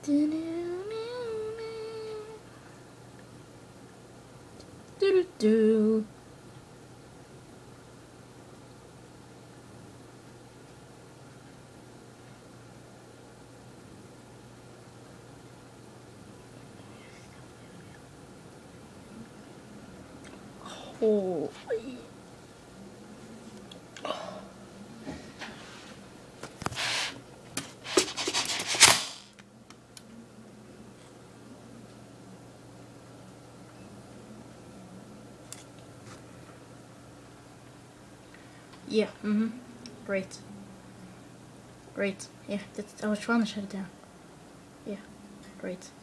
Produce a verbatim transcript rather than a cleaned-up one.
Do-do-do. Oh. Yeah, mm-hmm. Great. Great. Yeah, that's, I was trying to shut it down. Yeah, great.